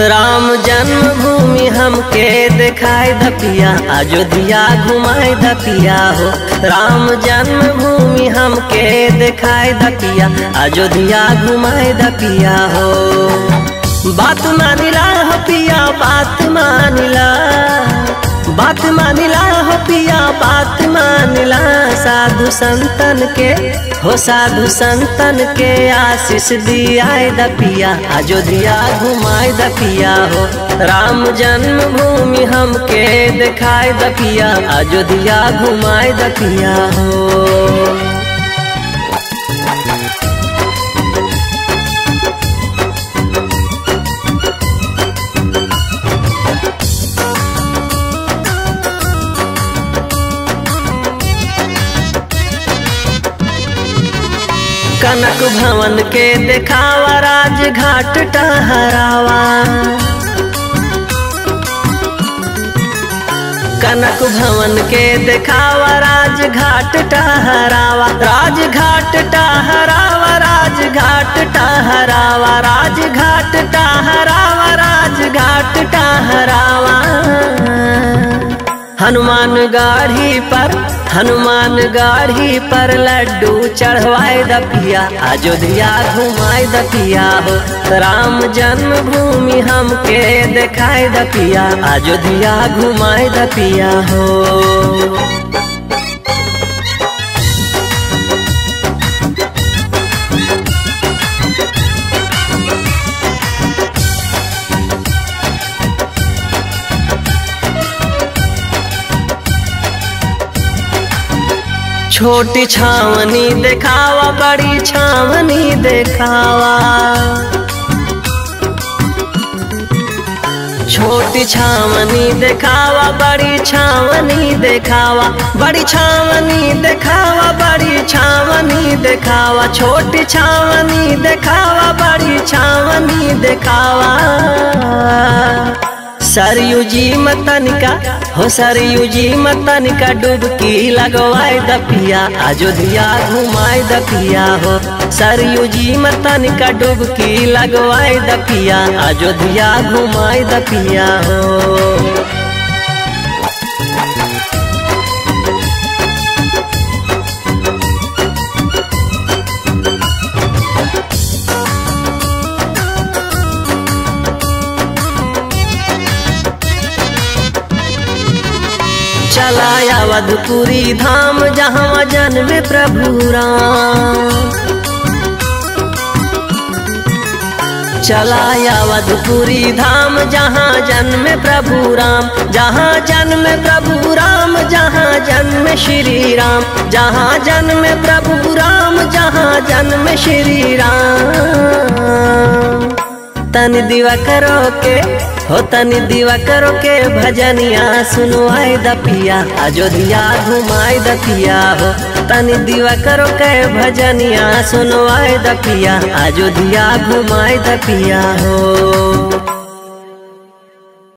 राम जन्मभूमि हमके दिखाई दपिया, अयोध्या घुमाई दपिया हो। राम जन्मभूमि हमके दिखाई दपिया, अयोध्या घुमाई दपिया हो। बात मानिला हो पिया, बात मानिला, बात मानिला हो पिया, बात मानिला। साधु संतन के हो, साधु संतन के आशीष दियाए दपिया, अयोध्या घुमाए दपिया हो। राम जन्मभूमि हमके दिखाए दपिया, अयोध्या घुमाए दपिया हो। कनक भवन के दिखावा, राजघाट टहरावा। कनक भवन के दिखावा, राजघाट टहरावा। राजघाट टहरावा, राजघाट टहरावा, राजघाट टहरावा, राजघाट टहरावा। हनुमान गाढ़ी पर, हनुमान गाढ़ी पर लड्डू चढ़वाए दपिया, अयोध्या घुमाए दपिया हो। राम जन्मभूमि हमके दिखाए दपिया, अयोध्या घुमाए दपिया हो। छोटी छावनी दिखावा, बड़ी छावनी दिखावा। छोटी छावनी दिखावा, बड़ी छावनी दिखावा। बड़ी छावनी दिखावा, बड़ी छावनी दिखावा। छोटी छावनी दिखावा, बड़ी छावनी दिखावा। सरयू जी मतनिका हो, सरयू जी मतनिका डुबकी लगवाए दपिया, अयोध्या घुमाए दपिया हो। सरयू जी मतनिका डुबकी लगवाए दपिया, अयोध्या घुमाए दपिया हो। चला अवधपुरी धाम, जहाँ जन्मे प्रभु राम। चला अवधपुरी धाम, जहाँ जन्मे प्रभु राम। जहाँ जन्मे प्रभु राम, जहाँ जन्मे श्री राम। जहाँ जन्मे प्रभु राम, जहाँ जन्मे श्री राम। तनि दीवा करो के हो, तनि दीवा करो के भजनिया सुनवाए दपिया, अयोध्या घुमाए दपिया हो। तनि दीवा करो के भजनिया सुनवाए दपिया, अयोध्या घुमाए दपिया हो।